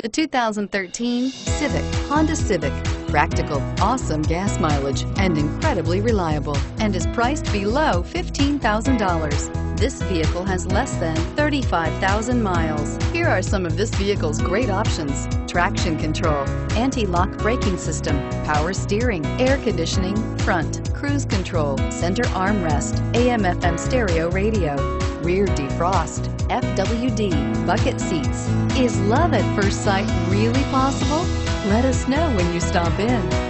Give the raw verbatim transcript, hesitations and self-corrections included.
The two thousand thirteen Civic, Honda Civic. Practical, awesome gas mileage, and incredibly reliable, and is priced below fifteen thousand dollars. This vehicle has less than thirty-five thousand miles. Here are some of this vehicle's great options: traction control, anti-lock braking system, power steering, air conditioning, front, cruise control, center armrest, A M F M stereo radio, rear defrost, F W D, bucket seats. Is love at first sight really possible? Let us know when you stop in.